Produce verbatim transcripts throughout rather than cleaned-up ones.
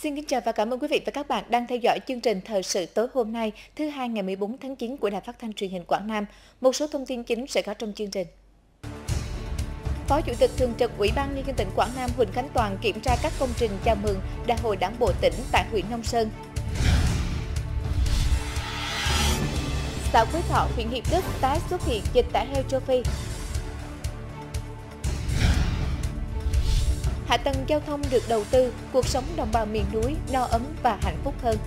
Xin kính chào và cảm ơn quý vị và các bạn đang theo dõi chương trình thời sự tối hôm nay, thứ hai ngày mười bốn tháng chín của Đài Phát thanh Truyền hình Quảng Nam. Một số thông tin chính sẽ có trong chương trình. Phó Chủ tịch Thường trực Ủy ban Nhân dân tỉnh Quảng Nam Huỳnh Khánh Toàn kiểm tra các công trình chào mừng Đại hội Đảng bộ tỉnh tại huyện Nông Sơn. Xã Quế Thọ, huyện Hiệp Đức tái xuất hiện dịch tả heo châu Phi. Hạ tầng giao thông được đầu tư, cuộc sống đồng bào miền núi no ấm và hạnh phúc hơn.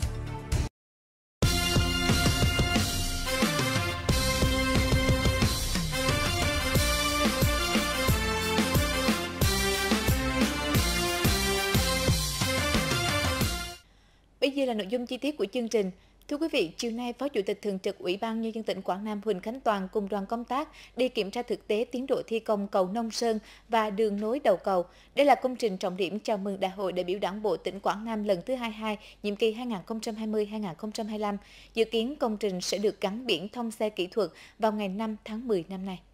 Bây giờ là nội dung chi tiết của chương trình. Thưa quý vị, chiều nay, Phó Chủ tịch Thường trực Ủy ban Nhân dân tỉnh Quảng Nam Huỳnh Khánh Toàn cùng đoàn công tác đi kiểm tra thực tế tiến độ thi công cầu Nông Sơn và đường nối đầu cầu. Đây là công trình trọng điểm chào mừng Đại hội đại biểu Đảng bộ tỉnh Quảng Nam lần thứ hai mươi hai, nhiệm kỳ hai nghìn không trăm hai mươi đến hai nghìn không trăm hai mươi lăm. Dự kiến công trình sẽ được gắn biển thông xe kỹ thuật vào ngày năm tháng mười năm nay.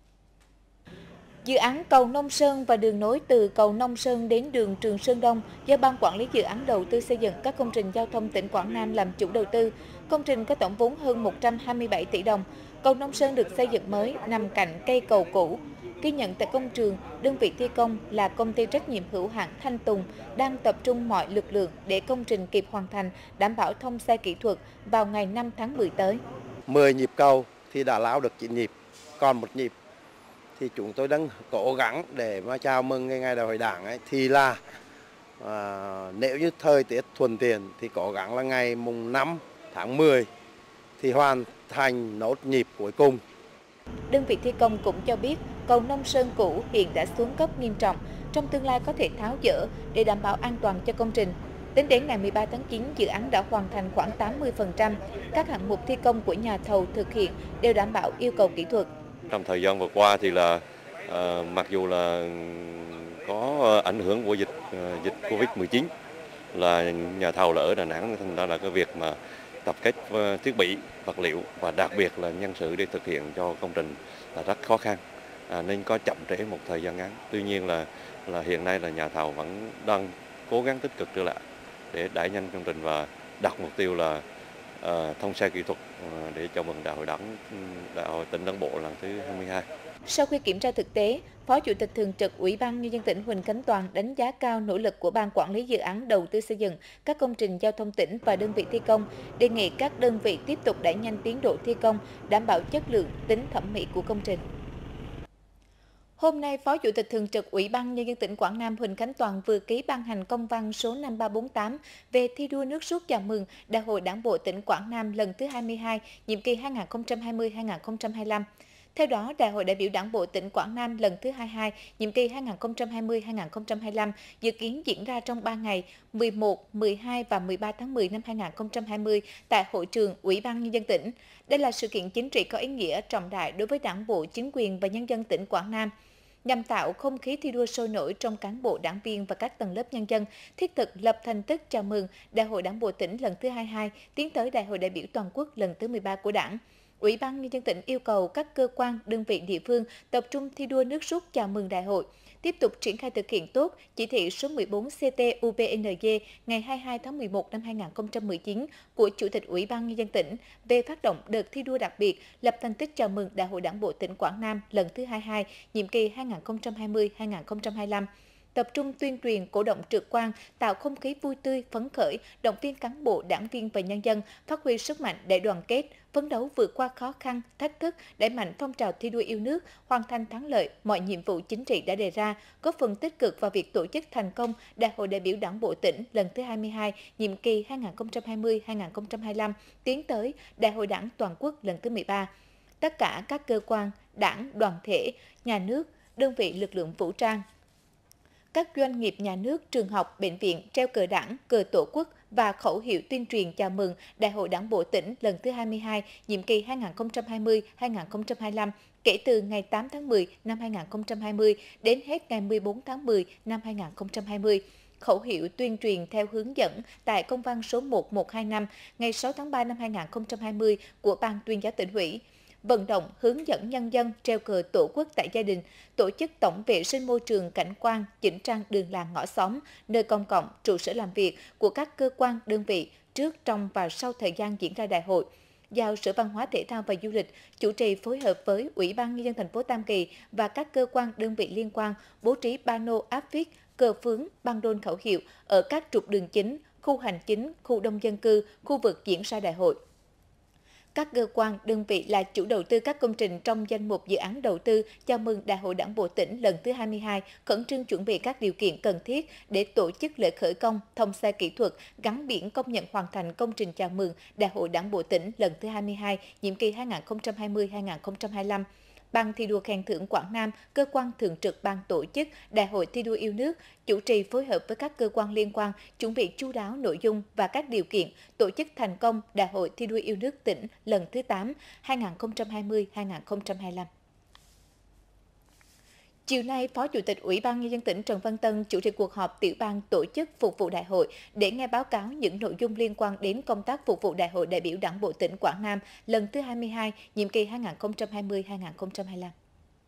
Dự án cầu Nông Sơn và đường nối từ cầu Nông Sơn đến đường Trường Sơn Đông do Ban Quản lý Dự án Đầu tư xây dựng các công trình giao thông tỉnh Quảng Nam làm chủ đầu tư. Công trình có tổng vốn hơn một trăm hai mươi bảy tỷ đồng. Cầu Nông Sơn được xây dựng mới nằm cạnh cây cầu cũ. Ghi nhận tại công trường, đơn vị thi công là công ty trách nhiệm hữu hạn Thanh Tùng đang tập trung mọi lực lượng để công trình kịp hoàn thành, đảm bảo thông xe kỹ thuật vào ngày năm tháng mười tới. mười nhịp cầu thì đã lao được chín nhịp, còn một nhịp thì chúng tôi đang cố gắng để mà chào mừng ngày ngày đại hội Đảng ấy, thì là à, nếu như thời tiết thuận tiện thì cố gắng là ngày mùng năm tháng mười thì hoàn thành nốt nhịp cuối cùng. Đơn vị thi công cũng cho biết cầu Nông Sơn cũ hiện đã xuống cấp nghiêm trọng, trong tương lai có thể tháo dỡ để đảm bảo an toàn cho công trình. Tính đến ngày mười ba tháng chín, dự án đã hoàn thành khoảng tám mươi phần trăm. Các hạng mục thi công của nhà thầu thực hiện đều đảm bảo yêu cầu kỹ thuật. Trong thời gian vừa qua thì là uh, mặc dù là có ảnh hưởng của dịch uh, dịch Covid mười chín, là nhà thầu là ở Đà Nẵng, thành ra là cái việc mà tập kết uh, thiết bị, vật liệu và đặc biệt là nhân sự để thực hiện cho công trình là rất khó khăn, à, nên có chậm trễ một thời gian ngắn. Tuy nhiên là là hiện nay là nhà thầu vẫn đang cố gắng tích cực trở lại để đẩy nhanh công trình và đặt mục tiêu là uh, thông xe kỹ thuật uh, để chào mừng Đại hội Đảng Đại hội tỉnh Đảng bộ lần thứ hai mươi hai. Sau khi kiểm tra thực tế, Phó Chủ tịch Thường trực Ủy ban Nhân dân tỉnh Huỳnh Khánh Toàn đánh giá cao nỗ lực của Ban Quản lý Dự án Đầu tư xây dựng các công trình giao thông tỉnh và đơn vị thi công, đề nghị các đơn vị tiếp tục đẩy nhanh tiến độ thi công, đảm bảo chất lượng, tính thẩm mỹ của công trình. Hôm nay, Phó Chủ tịch Thường trực Ủy ban Nhân dân tỉnh Quảng Nam Huỳnh Khánh Toàn vừa ký ban hành công văn số năm ba bốn tám về thi đua nước rút chào mừng Đại hội Đảng bộ tỉnh Quảng Nam lần thứ hai mươi hai, nhiệm kỳ hai nghìn không trăm hai mươi đến hai nghìn không trăm hai mươi lăm. Theo đó, Đại hội đại biểu Đảng bộ tỉnh Quảng Nam lần thứ hai mươi hai, nhiệm kỳ hai nghìn không trăm hai mươi đến hai nghìn không trăm hai mươi lăm dự kiến diễn ra trong ba ngày mười một, mười hai và mười ba tháng mười năm hai nghìn không trăm hai mươi tại hội trường Ủy ban Nhân dân tỉnh. Đây là sự kiện chính trị có ý nghĩa trọng đại đối với Đảng bộ, chính quyền và nhân dân tỉnh Quảng Nam, nhằm tạo không khí thi đua sôi nổi trong cán bộ, đảng viên và các tầng lớp nhân dân, thiết thực lập thành tích chào mừng Đại hội Đảng bộ tỉnh lần thứ hai mươi hai, tiến tới Đại hội đại biểu toàn quốc lần thứ mười ba của Đảng. Ủy ban Nhân dân tỉnh yêu cầu các cơ quan, đơn vị địa phương tập trung thi đua nước rút chào mừng đại hội, tiếp tục triển khai thực hiện tốt chỉ thị số mười bốn C T U B N G ngày hai mươi hai tháng mười một năm hai nghìn không trăm mười chín của Chủ tịch Ủy ban Nhân dân tỉnh về phát động đợt thi đua đặc biệt lập thành tích chào mừng Đại hội Đảng bộ tỉnh Quảng Nam lần thứ hai mươi hai, nhiệm kỳ hai nghìn không trăm hai mươi đến hai nghìn không trăm hai mươi lăm. Tập trung tuyên truyền, cổ động trực quan, tạo không khí vui tươi, phấn khởi, động viên cán bộ, đảng viên và nhân dân phát huy sức mạnh để đoàn kết, phấn đấu vượt qua khó khăn, thách thức, đẩy mạnh phong trào thi đua yêu nước, hoàn thành thắng lợi mọi nhiệm vụ chính trị đã đề ra, góp phần tích cực vào việc tổ chức thành công Đại hội đại biểu Đảng bộ tỉnh lần thứ hai mươi hai, nhiệm kỳ hai nghìn không trăm hai mươi đến hai nghìn không trăm hai mươi lăm, tiến tới Đại hội Đảng toàn quốc lần thứ mười ba. Tất cả các cơ quan, đảng, đoàn thể, nhà nước, đơn vị lực lượng vũ trang, các doanh nghiệp nhà nước, trường học, bệnh viện treo cờ Đảng, cờ Tổ quốc và khẩu hiệu tuyên truyền chào mừng Đại hội Đảng bộ tỉnh lần thứ hai mươi hai, nhiệm kỳ hai nghìn không trăm hai mươi đến hai nghìn không trăm hai mươi lăm, kể từ ngày tám tháng mười năm hai nghìn không trăm hai mươi đến hết ngày mười bốn tháng mười năm hai nghìn không trăm hai mươi. Khẩu hiệu tuyên truyền theo hướng dẫn tại công văn số một một hai năm ngày sáu tháng ba năm hai nghìn không trăm hai mươi của Ban Tuyên giáo Tỉnh ủy. vận động hướng dẫn nhân dân treo cờ Tổ quốc tại gia đình, tổ chức tổng vệ sinh môi trường cảnh quan, chỉnh trang đường làng ngõ xóm, nơi công cộng, trụ sở làm việc của các cơ quan, đơn vị trước, trong và sau thời gian diễn ra đại hội. Giao Sở Văn hóa Thể thao và Du lịch chủ trì phối hợp với Ủy ban Nhân dân thành phố Tam Kỳ và các cơ quan đơn vị liên quan bố trí pano áp phích, cờ phướng, băng rôn khẩu hiệu ở các trục đường chính, khu hành chính, khu đông dân cư, khu vực diễn ra đại hội. Các cơ quan, đơn vị là chủ đầu tư các công trình trong danh mục dự án đầu tư chào mừng Đại hội Đảng bộ tỉnh lần thứ hai mươi hai, khẩn trương chuẩn bị các điều kiện cần thiết để tổ chức lễ khởi công, thông xe kỹ thuật, gắn biển công nhận hoàn thành công trình chào mừng Đại hội Đảng bộ tỉnh lần thứ hai mươi hai, nhiệm kỳ hai nghìn không trăm hai mươi đến hai nghìn không trăm hai mươi lăm. Ban thi đua khen thưởng Quảng Nam, cơ quan thường trực ban tổ chức Đại hội thi đua yêu nước, chủ trì phối hợp với các cơ quan liên quan chuẩn bị chu đáo nội dung và các điều kiện tổ chức thành công Đại hội thi đua yêu nước tỉnh lần thứ tám, hai nghìn không trăm hai mươi đến hai nghìn không trăm hai mươi lăm. Chiều nay, Phó Chủ tịch Ủy ban Nhân dân tỉnh Trần Văn Tân chủ trì cuộc họp tiểu ban tổ chức phục vụ đại hội để nghe báo cáo những nội dung liên quan đến công tác phục vụ Đại hội đại biểu Đảng bộ tỉnh Quảng Nam lần thứ hai mươi hai, nhiệm kỳ hai nghìn không trăm hai mươi đến hai nghìn không trăm hai mươi lăm.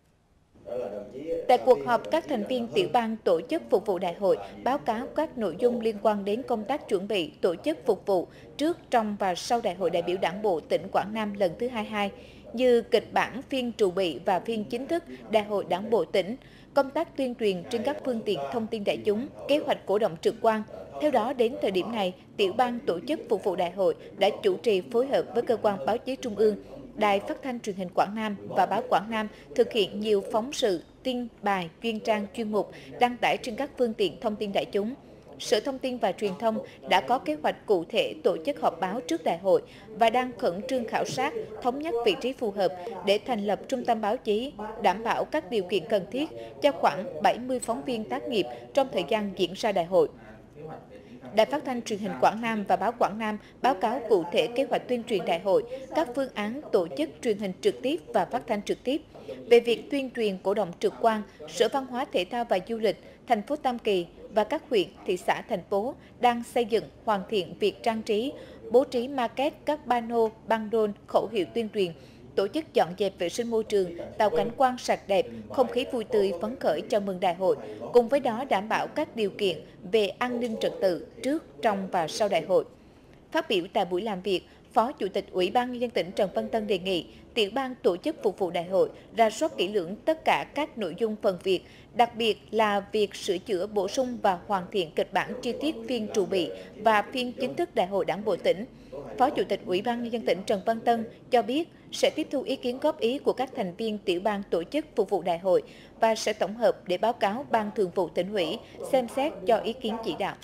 Tại cuộc họp, các thành viên tiểu ban tổ chức phục vụ đại hội báo cáo các nội dung liên quan đến công tác chuẩn bị tổ chức phục vụ trước, trong và sau Đại hội đại biểu Đảng bộ tỉnh Quảng Nam lần thứ hai mươi hai, như kịch bản phiên trù bị và phiên chính thức Đại hội Đảng bộ tỉnh, công tác tuyên truyền trên các phương tiện thông tin đại chúng, kế hoạch cổ động trực quan. Theo đó, đến thời điểm này, tiểu ban tổ chức phục vụ đại hội đã chủ trì phối hợp với cơ quan báo chí trung ương, Đài Phát thanh Truyền hình Quảng Nam và Báo Quảng Nam thực hiện nhiều phóng sự, tin bài, chuyên trang, chuyên mục đăng tải trên các phương tiện thông tin đại chúng. Sở Thông tin và Truyền thông đã có kế hoạch cụ thể tổ chức họp báo trước đại hội và đang khẩn trương khảo sát, thống nhất vị trí phù hợp để thành lập trung tâm báo chí, đảm bảo các điều kiện cần thiết cho khoảng bảy mươi phóng viên tác nghiệp trong thời gian diễn ra đại hội. Đài Phát thanh Truyền hình Quảng Nam và Báo Quảng Nam báo cáo cụ thể kế hoạch tuyên truyền đại hội, các phương án tổ chức truyền hình trực tiếp và phát thanh trực tiếp. Về việc tuyên truyền cổ động trực quan, Sở Văn hóa Thể thao và Du lịch, thành phố Tam Kỳ và các huyện, thị xã, thành phố đang xây dựng, hoàn thiện việc trang trí, bố trí maquette các pano, băng rôn, khẩu hiệu tuyên truyền, tổ chức dọn dẹp vệ sinh môi trường, tạo cảnh quan sạch đẹp, không khí vui tươi phấn khởi chào mừng đại hội, cùng với đó đảm bảo các điều kiện về an ninh trật tự trước, trong và sau đại hội. Phát biểu tại buổi làm việc, Phó Chủ tịch Ủy ban Nhân dân tỉnh Trần Văn Tân đề nghị tiểu ban tổ chức phục vụ đại hội rà soát kỹ lưỡng tất cả các nội dung phần việc, đặc biệt là việc sửa chữa, bổ sung và hoàn thiện kịch bản chi tiết phiên trù bị và phiên chính thức Đại hội Đảng bộ tỉnh. Phó Chủ tịch Ủy ban Nhân dân tỉnh Trần Văn Tân cho biết sẽ tiếp thu ý kiến góp ý của các thành viên tiểu ban tổ chức phục vụ đại hội và sẽ tổng hợp để báo cáo Ban Thường vụ Tỉnh ủy xem xét cho ý kiến chỉ đạo.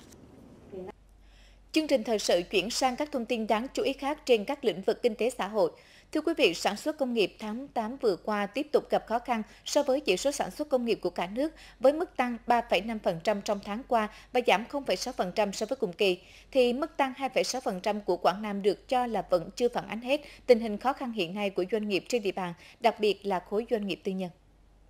Chương trình thời sự chuyển sang các thông tin đáng chú ý khác trên các lĩnh vực kinh tế xã hội. Thưa quý vị, sản xuất công nghiệp tháng tám vừa qua tiếp tục gặp khó khăn so với chỉ số sản xuất công nghiệp của cả nước với mức tăng ba phẩy năm phần trăm trong tháng qua và giảm không phẩy sáu phần trăm so với cùng kỳ, thì mức tăng hai phẩy sáu phần trăm của Quảng Nam được cho là vẫn chưa phản ánh hết tình hình khó khăn hiện nay của doanh nghiệp trên địa bàn, đặc biệt là khối doanh nghiệp tư nhân.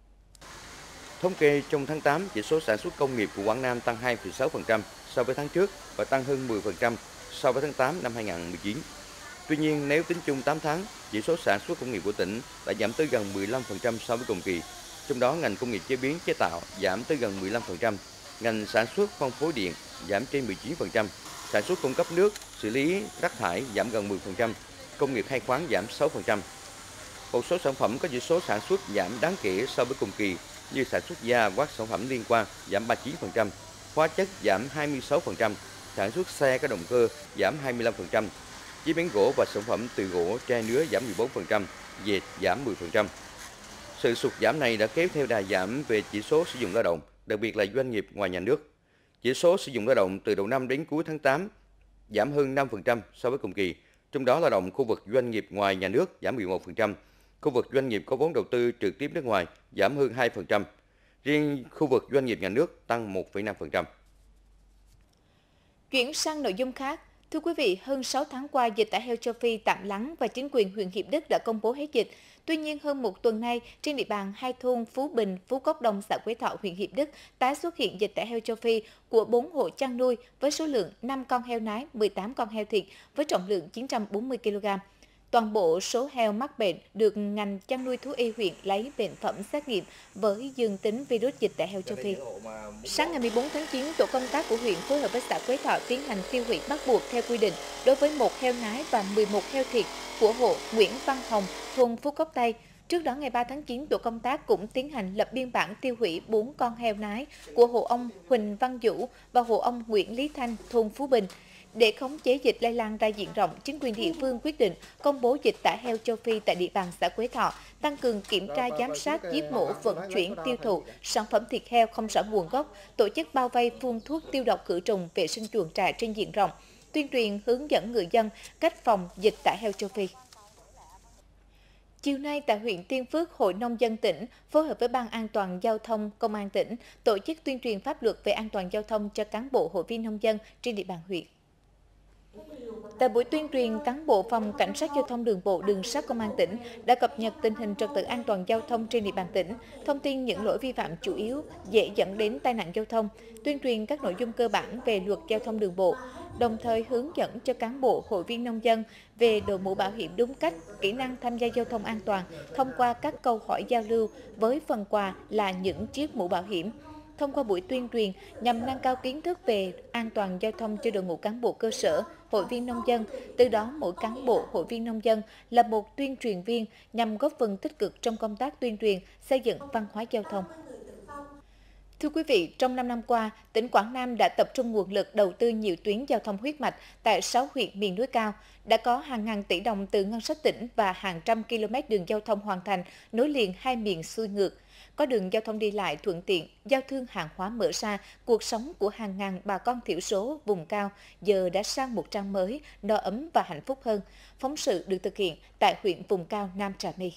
Thống kê trong tháng tám, chỉ số sản xuất công nghiệp của Quảng Nam tăng hai phẩy sáu phần trăm so với tháng trước và tăng hơn mười phần trăm so với tháng tám năm hai nghìn không trăm mười chín. Tuy nhiên, nếu tính chung tám tháng, chỉ số sản xuất công nghiệp của tỉnh đã giảm tới gần mười lăm phần trăm so với cùng kỳ. Trong đó, ngành công nghiệp chế biến chế tạo giảm tới gần mười lăm phần trăm, ngành sản xuất phân phối điện giảm trên mười chín phần trăm, sản xuất cung cấp nước, xử lý rác thải giảm gần mười phần trăm, công nghiệp khai khoáng giảm sáu phần trăm. Một số sản phẩm có chỉ số sản xuất giảm đáng kể so với cùng kỳ như sản xuất da, các sản phẩm liên quan giảm ba mươi chín phần trăm, hóa chất giảm hai mươi sáu phần trăm, sản xuất xe có động cơ giảm hai mươi lăm phần trăm, chế biến gỗ và sản phẩm từ gỗ, tre nứa giảm mười bốn phần trăm, dệt giảm mười phần trăm. Sự sụt giảm này đã kéo theo đà giảm về chỉ số sử dụng lao động, đặc biệt là doanh nghiệp ngoài nhà nước. Chỉ số sử dụng lao động từ đầu năm đến cuối tháng tám giảm hơn năm phần trăm so với cùng kỳ, trong đó lao động khu vực doanh nghiệp ngoài nhà nước giảm mười một phần trăm, khu vực doanh nghiệp có vốn đầu tư trực tiếp nước ngoài giảm hơn hai phần trăm, riêng khu vực doanh nghiệp nhà nước tăng một phẩy năm phần trăm. Chuyển sang nội dung khác, thưa quý vị, hơn sáu tháng qua dịch tả heo châu Phi tạm lắng và chính quyền huyện Hiệp Đức đã công bố hết dịch. Tuy nhiên, hơn một tuần nay, trên địa bàn hai thôn Phú Bình, Phú Cốc Đông, xã Quế Thọ, huyện Hiệp Đức tái xuất hiện dịch tả heo châu Phi của bốn hộ chăn nuôi với số lượng năm con heo nái, mười tám con heo thịt với trọng lượng chín trăm bốn mươi ki lô gam. Toàn bộ số heo mắc bệnh được ngành chăn nuôi thú y huyện lấy bệnh phẩm xét nghiệm với dương tính virus dịch tả heo châu Phi. Sáng ngày mười bốn tháng chín, tổ công tác của huyện phối hợp với xã Quế Thọ tiến hành tiêu hủy bắt buộc theo quy định đối với một heo nái và mười một heo thịt của hộ Nguyễn Văn Hồng, thôn Phú Cốc Tây. Trước đó ngày ba tháng chín, tổ công tác cũng tiến hành lập biên bản tiêu hủy bốn con heo nái của hộ ông Huỳnh Văn Vũ và hộ ông Nguyễn Lý Thanh, thôn Phú Bình. Để khống chế dịch lây lan ra diện rộng, chính quyền địa phương quyết định công bố dịch tả heo châu Phi tại địa bàn xã Quế Thọ, tăng cường kiểm tra giám sát giết mổ, vận chuyển, tiêu thụ sản phẩm thịt heo không rõ nguồn gốc, tổ chức bao vây phun thuốc tiêu độc khử trùng, vệ sinh chuồng trại trên diện rộng, tuyên truyền hướng dẫn người dân cách phòng dịch tả heo châu Phi. Chiều nay tại huyện Tiên Phước, Hội Nông dân tỉnh phối hợp với Ban An toàn Giao thông Công an tỉnh tổ chức tuyên truyền pháp luật về an toàn giao thông cho cán bộ hội viên nông dân trên địa bàn huyện. Tại buổi tuyên truyền, cán bộ phòng Cảnh sát Giao thông Đường bộ Đường sắt Công an tỉnh đã cập nhật tình hình trật tự an toàn giao thông trên địa bàn tỉnh, thông tin những lỗi vi phạm chủ yếu dễ dẫn đến tai nạn giao thông, tuyên truyền các nội dung cơ bản về luật giao thông đường bộ, đồng thời hướng dẫn cho cán bộ hội viên nông dân về đội mũ bảo hiểm đúng cách, kỹ năng tham gia giao thông an toàn thông qua các câu hỏi giao lưu với phần quà là những chiếc mũ bảo hiểm. Thông qua buổi tuyên truyền nhằm nâng cao kiến thức về an toàn giao thông cho đội ngũ cán bộ cơ sở, hội viên nông dân, từ đó mỗi cán bộ hội viên nông dân là một tuyên truyền viên nhằm góp phần tích cực trong công tác tuyên truyền, xây dựng văn hóa giao thông. Thưa quý vị, trong năm năm qua, tỉnh Quảng Nam đã tập trung nguồn lực đầu tư nhiều tuyến giao thông huyết mạch tại sáu huyện miền núi cao, đã có hàng ngàn tỷ đồng từ ngân sách tỉnh và hàng trăm km đường giao thông hoàn thành, nối liền hai miền xuôi ngược. Có đường giao thông đi lại thuận tiện, giao thương hàng hóa mở ra, cuộc sống của hàng ngàn bà con thiểu số vùng cao giờ đã sang một trang mới, no ấm và hạnh phúc hơn. Phóng sự được thực hiện tại huyện vùng cao Nam Trà My.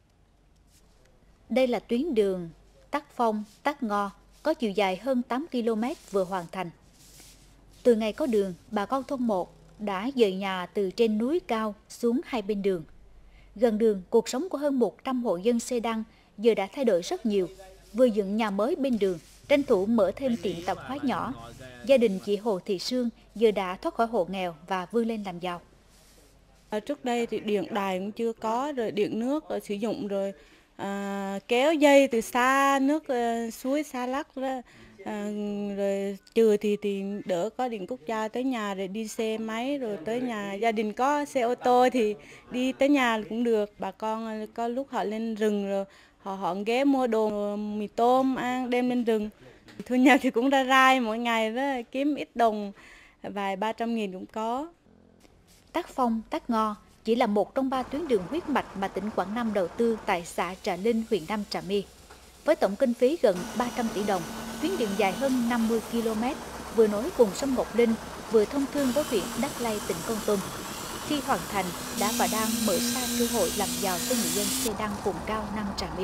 Đây là tuyến đường Tắc Phong, Tắc Ngo, có chiều dài hơn tám ki lô mét vừa hoàn thành. Từ ngày có đường, bà con thôn một đã dời nhà từ trên núi cao xuống hai bên đường. Gần đường, cuộc sống của hơn một trăm hộ dân Xê Đăng giờ đã thay đổi rất nhiều. Vừa dựng nhà mới bên đường, tranh thủ mở thêm tiệm tạp hóa nhỏ. Gia đình chị Hồ Thị Sương giờ đã thoát khỏi hộ nghèo và vươn lên làm giàu. Trước đây thì điện đài cũng chưa có, rồi điện nước rồi sử dụng rồi à, kéo dây từ xa nước à, suối xa lắc đó. À, rồi trừ thì thì đỡ có điện quốc gia tới nhà rồi đi xe máy, rồi tới nhà gia đình có xe ô tô thì đi tới nhà cũng được. Bà con có lúc họ lên rừng rồi họ họ ghé mua đồ mì tôm ăn đem lên rừng. Thu nhập thì cũng ra rai mỗi ngày đó, kiếm ít đồng vài ba trăm nghìn cũng có. Tắc Phong, Tắc Ngo chỉ là một trong ba tuyến đường huyết mạch mà tỉnh Quảng Nam đầu tư tại xã Trà Linh, huyện Nam Trà My. Với tổng kinh phí gần ba trăm tỷ đồng, tuyến đường dài hơn năm mươi ki lô mét, vừa nối vùng sông Ngọc Linh, vừa thông thương với huyện Đắc Lây, tỉnh Kon Tum. Khi hoàn thành, đã và đang mở ra cơ hội làm giàu cho người dân Xê Đăng vùng cao Nam Trà My.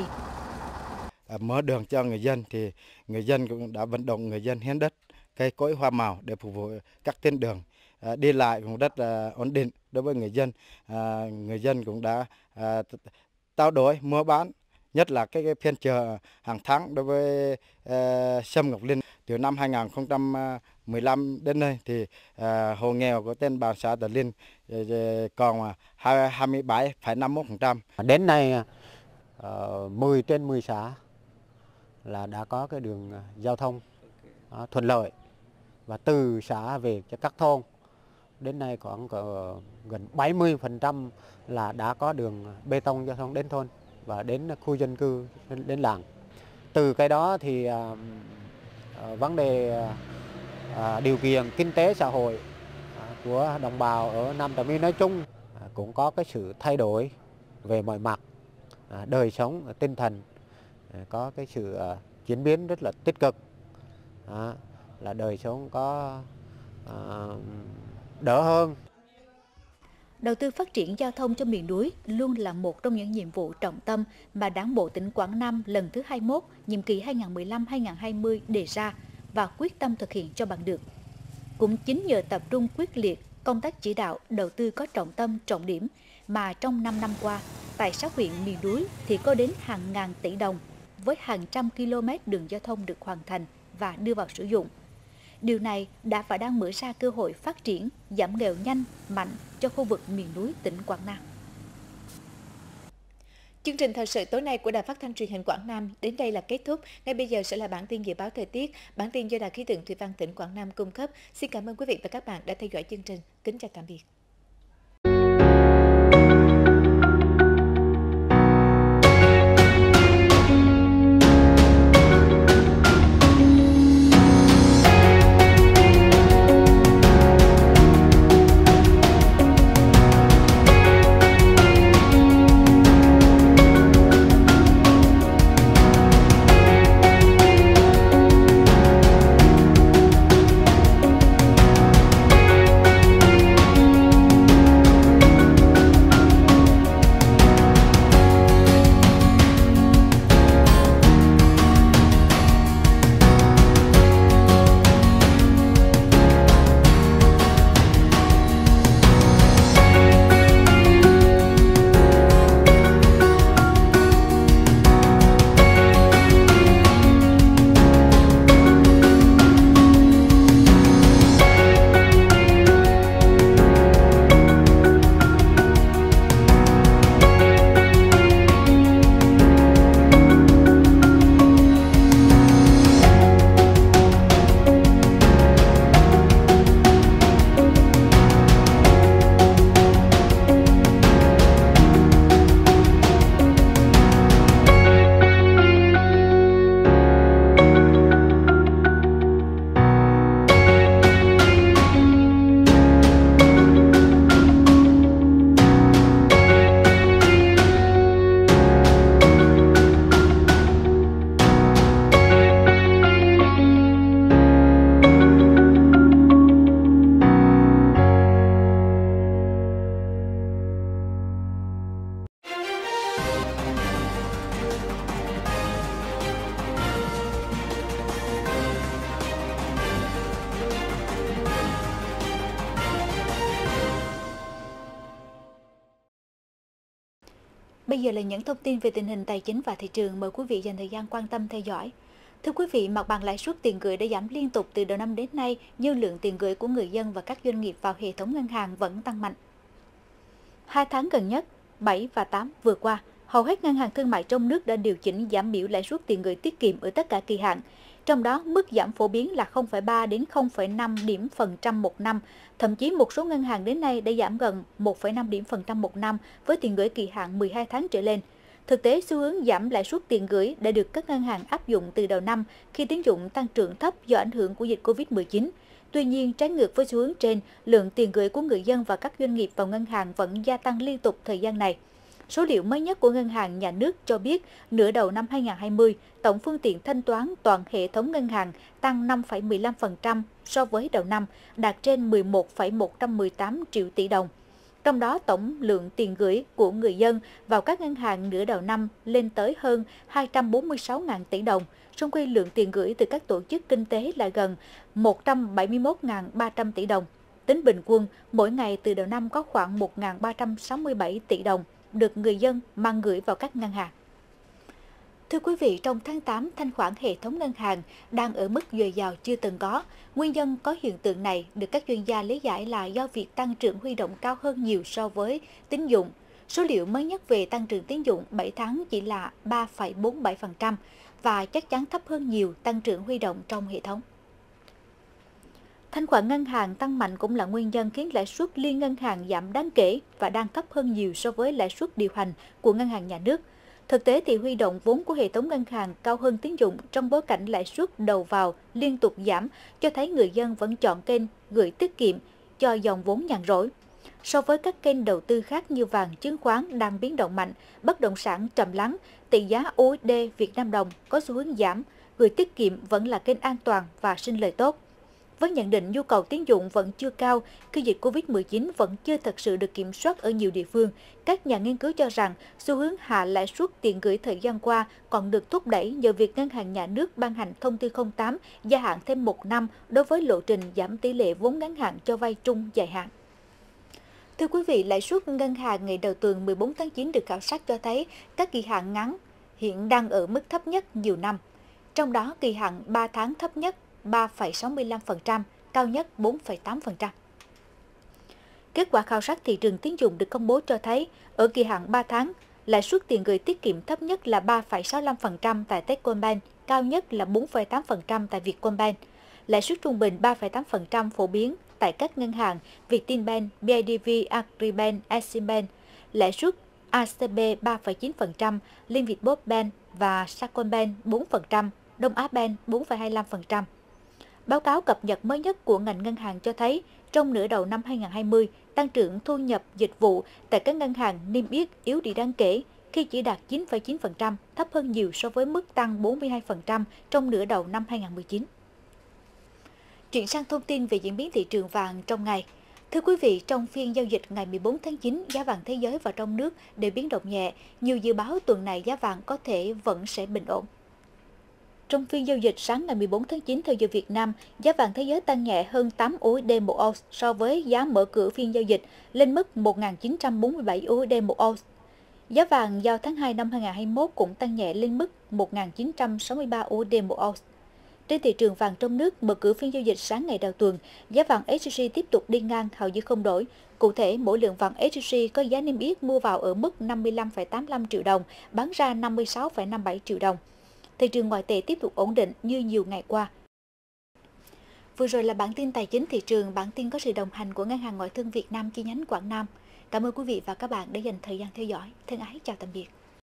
Mở đường cho người dân thì người dân cũng đã vận động người dân hiến đất, cây cối hoa màu để phục vụ các tuyến đường. À, đi lại cũng rất là ổn định đối với người dân. À, người dân cũng đã à, trao đổi mua bán, nhất là cái, cái phiên chợ hàng tháng đối với uh, sâm Ngọc Linh. Từ năm hai nghìn không trăm mười lăm đến nay thì uh, hộ nghèo của tên bản xã Trà Linh uh, còn hai mươi bảy phẩy năm mươi mốt phần trăm. Đến nay uh, mười trên mười xã là đã có cái đường giao thông uh, thuận lợi, và từ xã về cho các thôn đến nay khoảng uh, gần bảy mươi phần trăm là đã có đường bê tông giao thông đến thôn và đến khu dân cư, đến, đến làng. Từ cái đó thì uh, uh, vấn đề uh, điều kiện kinh tế xã hội uh, của đồng bào ở Nam Trà My nói chung uh, cũng có cái sự thay đổi về mọi mặt, uh, đời sống, uh, tinh thần uh, có cái sự uh, chuyển biến rất là tích cực, uh, là đời sống có uh, đỡ hơn. Đầu tư phát triển giao thông cho miền núi luôn là một trong những nhiệm vụ trọng tâm mà Đảng bộ tỉnh Quảng Nam lần thứ hai mươi mốt, nhiệm kỳ hai nghìn không trăm mười lăm đến hai nghìn không trăm hai mươi đề ra và quyết tâm thực hiện cho bằng được. Cũng chính nhờ tập trung quyết liệt, công tác chỉ đạo, đầu tư có trọng tâm, trọng điểm mà trong năm năm qua, tại sáu huyện miền núi thì có đến hàng ngàn tỷ đồng với hàng trăm km đường giao thông được hoàn thành và đưa vào sử dụng. Điều này đã và đang mở ra cơ hội phát triển, giảm nghèo nhanh, mạnh cho khu vực miền núi tỉnh Quảng Nam. Chương trình thời sự tối nay của Đài Phát thanh Truyền hình Quảng Nam đến đây là kết thúc. Ngay bây giờ sẽ là bản tin dự báo thời tiết, bản tin do Đài khí tượng thủy văn tỉnh Quảng Nam cung cấp. Xin cảm ơn quý vị và các bạn đã theo dõi chương trình. Kính chào tạm biệt. Bây giờ là những thông tin về tình hình tài chính và thị trường. Mời quý vị dành thời gian quan tâm theo dõi. Thưa quý vị, mặt bằng lãi suất tiền gửi đã giảm liên tục từ đầu năm đến nay, nhưng lượng tiền gửi của người dân và các doanh nghiệp vào hệ thống ngân hàng vẫn tăng mạnh. Hai tháng gần nhất, bảy và tám vừa qua, hầu hết ngân hàng thương mại trong nước đã điều chỉnh giảm biểu lãi suất tiền gửi tiết kiệm ở tất cả kỳ hạn. Trong đó, mức giảm phổ biến là không phẩy ba đến không phẩy năm điểm phần trăm một năm. Thậm chí một số ngân hàng đến nay đã giảm gần một phẩy năm điểm phần trăm một năm với tiền gửi kỳ hạn mười hai tháng trở lên. Thực tế, xu hướng giảm lãi suất tiền gửi đã được các ngân hàng áp dụng từ đầu năm khi tín dụng tăng trưởng thấp do ảnh hưởng của dịch Covid mười chín. Tuy nhiên, trái ngược với xu hướng trên, lượng tiền gửi của người dân và các doanh nghiệp vào ngân hàng vẫn gia tăng liên tục thời gian này. Số liệu mới nhất của Ngân hàng Nhà nước cho biết, nửa đầu năm hai nghìn không trăm hai mươi, tổng phương tiện thanh toán toàn hệ thống ngân hàng tăng năm phẩy mười lăm phần trăm so với đầu năm, đạt trên mười một phẩy một trăm mười tám triệu tỷ đồng. Trong đó, tổng lượng tiền gửi của người dân vào các ngân hàng nửa đầu năm lên tới hơn hai trăm bốn mươi sáu nghìn tỷ đồng, trong khi lượng tiền gửi từ các tổ chức kinh tế là gần một trăm bảy mươi mốt nghìn ba trăm tỷ đồng. Tính bình quân, mỗi ngày từ đầu năm có khoảng một nghìn ba trăm sáu mươi bảy tỷ đồng được người dân mang gửi vào các ngân hàng. Thưa quý vị, trong tháng tám, thanh khoản hệ thống ngân hàng đang ở mức dồi dào chưa từng có. Nguyên nhân có hiện tượng này được các chuyên gia lý giải là do việc tăng trưởng huy động cao hơn nhiều so với tín dụng. Số liệu mới nhất về tăng trưởng tín dụng bảy tháng chỉ là ba phẩy bốn mươi bảy phần trăm và chắc chắn thấp hơn nhiều tăng trưởng huy động trong hệ thống. Thanh khoản ngân hàng tăng mạnh cũng là nguyên nhân khiến lãi suất liên ngân hàng giảm đáng kể và đang thấp hơn nhiều so với lãi suất điều hành của ngân hàng nhà nước. Thực tế thì huy động vốn của hệ thống ngân hàng cao hơn tín dụng trong bối cảnh lãi suất đầu vào liên tục giảm, cho thấy người dân vẫn chọn kênh gửi tiết kiệm cho dòng vốn nhàn rỗi. So với các kênh đầu tư khác như vàng, chứng khoán đang biến động mạnh, bất động sản trầm lắng, tỷ giá u ét đê Việt Nam đồng có xu hướng giảm, gửi tiết kiệm vẫn là kênh an toàn và sinh lời tốt. Với nhận định nhu cầu tín dụng vẫn chưa cao khi dịch Covid mười chín vẫn chưa thật sự được kiểm soát ở nhiều địa phương, các nhà nghiên cứu cho rằng xu hướng hạ lãi suất tiền gửi thời gian qua còn được thúc đẩy nhờ việc Ngân hàng Nhà nước ban hành thông tư không tám gia hạn thêm một năm đối với lộ trình giảm tỷ lệ vốn ngắn hạn cho vay trung dài hạn. Thưa quý vị, lãi suất ngân hàng ngày đầu tuần mười bốn tháng chín được khảo sát cho thấy các kỳ hạn ngắn hiện đang ở mức thấp nhất nhiều năm. Trong đó, kỳ hạn ba tháng thấp nhất ba phẩy sáu mươi lăm phần trăm, cao nhất bốn phẩy tám phần trăm. Kết quả khảo sát thị trường tín dụng được công bố cho thấy, ở kỳ hạn ba tháng, Lãi suất tiền gửi tiết kiệm thấp nhất là ba phẩy sáu mươi lăm phần trăm tại Techcombank, cao nhất là bốn phẩy tám phần trăm tại Vietcombank. Lãi suất trung bình ba phẩy tám phần trăm phổ biến tại các ngân hàng Vietinbank, bê i đê vê, Agribank, Eximbank. Lãi suất a xê bê ba phẩy chín phần trăm, Liên Việt Bank và Sacombank bốn phần trăm, Đông Á Bank bốn phẩy hai mươi lăm phần trăm. Báo cáo cập nhật mới nhất của ngành ngân hàng cho thấy, trong nửa đầu năm hai nghìn không trăm hai mươi, tăng trưởng thu nhập dịch vụ tại các ngân hàng niêm yết yếu đi đáng kể khi chỉ đạt chín phẩy chín phần trăm, thấp hơn nhiều so với mức tăng bốn mươi hai phần trăm trong nửa đầu năm hai nghìn không trăm mười chín. Chuyển sang thông tin về diễn biến thị trường vàng trong ngày. Thưa quý vị, trong phiên giao dịch ngày mười bốn tháng chín, giá vàng thế giới và trong nước đều biến động nhẹ. Nhiều dự báo tuần này giá vàng có thể vẫn sẽ bình ổn. Trong phiên giao dịch sáng ngày mười bốn tháng chín theo giờ Việt Nam, giá vàng thế giới tăng nhẹ hơn tám u ét đê một ounce so với giá mở cửa phiên giao dịch, lên mức một nghìn chín trăm bốn mươi bảy u ét đê một ounce. Giá vàng giao tháng hai năm hai nghìn không trăm hai mươi mốt cũng tăng nhẹ lên mức một nghìn chín trăm sáu mươi ba u ét đê một ounce. Trên thị trường vàng trong nước, mở cửa phiên giao dịch sáng ngày đầu tuần, giá vàng ét gi xê tiếp tục đi ngang hầu như không đổi. Cụ thể, mỗi lượng vàng ét gi xê có giá niêm yết mua vào ở mức năm mươi lăm phẩy tám mươi lăm triệu đồng, bán ra năm mươi sáu phẩy năm mươi bảy triệu đồng. Thị trường ngoại tệ tiếp tục ổn định như nhiều ngày qua. Vừa rồi là bản tin tài chính thị trường, bản tin có sự đồng hành của Ngân hàng Ngoại thương Việt Nam chi nhánh Quảng Nam. Cảm ơn quý vị và các bạn đã dành thời gian theo dõi. Thân ái chào tạm biệt.